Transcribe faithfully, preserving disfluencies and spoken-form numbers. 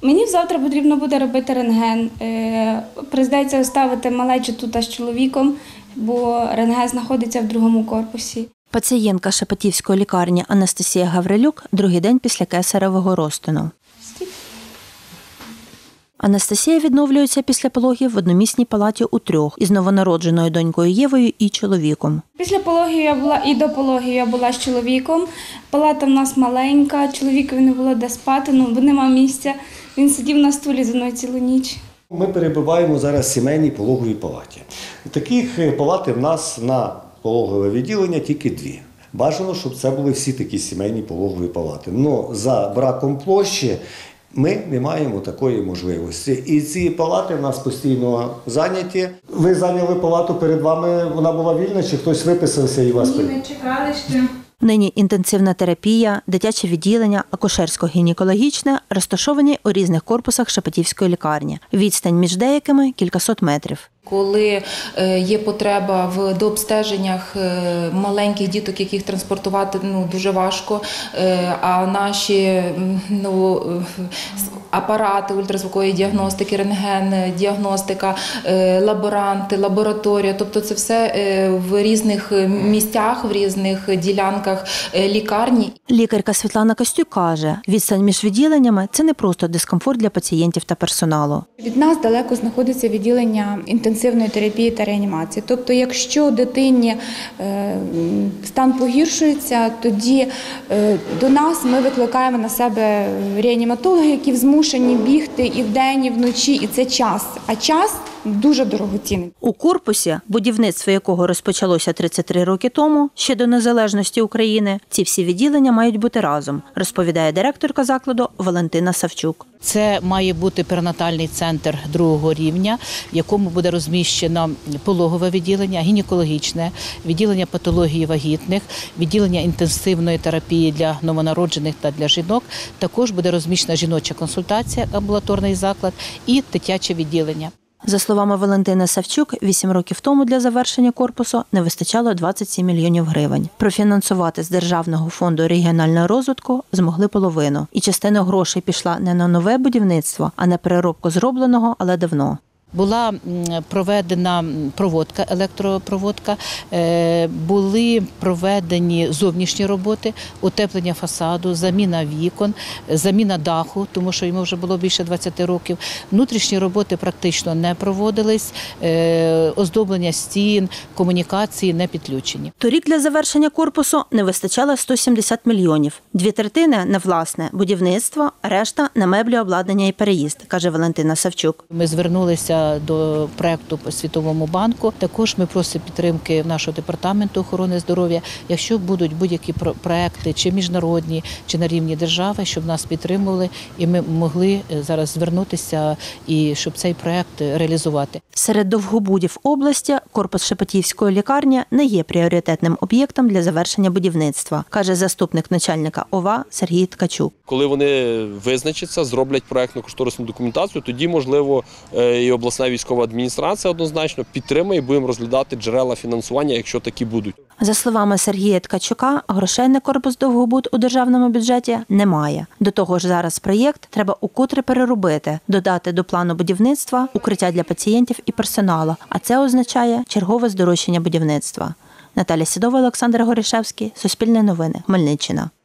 Мені завтра потрібно буде робити рентген. Прийдеться оставити малечу тут з чоловіком, бо рентген знаходиться в другому корпусі. Пацієнтка Шепетівської лікарні Анастасія Гаврилюк другий день після кесаревого розтину. Анастасія відновлюється після пологів в одномісній палаті у трьох із новонародженою донькою Євою і чоловіком. Після пологів я була і до пологів я була з чоловіком. Палата в нас маленька, чоловікові не було де спати, ну, бо нема місця. Він сидів на стулі зі мною цілу ніч. Ми перебуваємо зараз в сімейній пологовій палаті. Таких палат в нас на пологове відділення тільки дві. Бажано, щоб це були всі такі сімейні пологові палати. Але за браком площі ми не маємо такої можливості. І ці палати в нас постійно зайняті. Ви зайняли палату, перед вами вона була вільна, чи хтось виписався і вас Ні, ми чекали ще. Нині інтенсивна терапія, дитяче відділення, акушерсько-гінекологічне розташовані у різних корпусах Шепетівської лікарні. Відстань між деякими – кількасот метрів. Коли є потреба в дообстеженнях маленьких діток, яких транспортувати ну, дуже важко, а наші ну, апарати ультразвукової діагностики, рентген, діагностика, лаборанти, лабораторія, тобто це все в різних місцях, в різних ділянках лікарні. Лікарка Світлана Костюк каже, відстань між відділеннями – це не просто дискомфорт для пацієнтів та персоналу. Від нас далеко знаходиться відділення інтенсивної терапії та реанімації. Тобто, якщо дитині стан погіршується, тоді до нас ми викликаємо на себе реаніматологів, які змушені бігти і вдень, і вночі, і це час. А час дуже дорогоцінний. У корпусі, будівництво якого розпочалося тридцять три роки тому, ще до незалежності України, ці всі відділення мають бути разом, розповідає директорка закладу Валентина Савчук. Це має бути перинатальний центр другого рівня, в якому буде розміщено пологове відділення, гінекологічне, відділення патології вагітних, відділення інтенсивної терапії для новонароджених та для жінок. Також буде розміщена жіноча консультація, амбулаторний заклад і дитяче відділення. За словами Валентини Савчук, вісім років тому для завершення корпусу не вистачало двадцять сім мільйонів гривень. Профінансувати з Державного фонду регіонального розвитку змогли половину. І частина грошей пішла не на нове будівництво, а на переробку зробленого, але давно. Була проведена проводка, електропроводка, були проведені зовнішні роботи, утеплення фасаду, заміна вікон, заміна даху, тому що йому вже було більше двадцяти років. Внутрішні роботи практично не проводились, оздоблення стін, комунікації не підключені. Торік для завершення корпусу не вистачало сто сімдесят мільйонів. Дві третини на власне будівництво, решта на меблі, обладнання і переїзд, каже Валентина Савчук. Ми звернулися до проєкту по Світовому банку. Також ми просимо підтримки нашого департаменту охорони здоров'я. Якщо будуть будь-які проєкти, чи міжнародні, чи на рівні держави, щоб нас підтримували і ми могли зараз звернутися і щоб цей проєкт реалізувати. Серед довгобудів області корпус Шепетівської лікарні не є пріоритетним об'єктом для завершення будівництва, каже заступник начальника ОВА Сергій Ткачук. Коли вони визначаться, зроблять проєктно-кошторисну документацію, тоді, можливо, і обласна військова адміністрація однозначно підтримає і будемо розглядати джерела фінансування, якщо такі будуть. За словами Сергія Ткачука, грошей на корпус довгобуд у державному бюджеті немає. До того ж зараз проєкт треба укотре переробити, додати до плану будівництва укриття для пацієнтів і персоналу, а це означає чергове здорожчання будівництва. Наталя Сідова, Олександр Горішевський, Суспільне новини, Хмельниччина.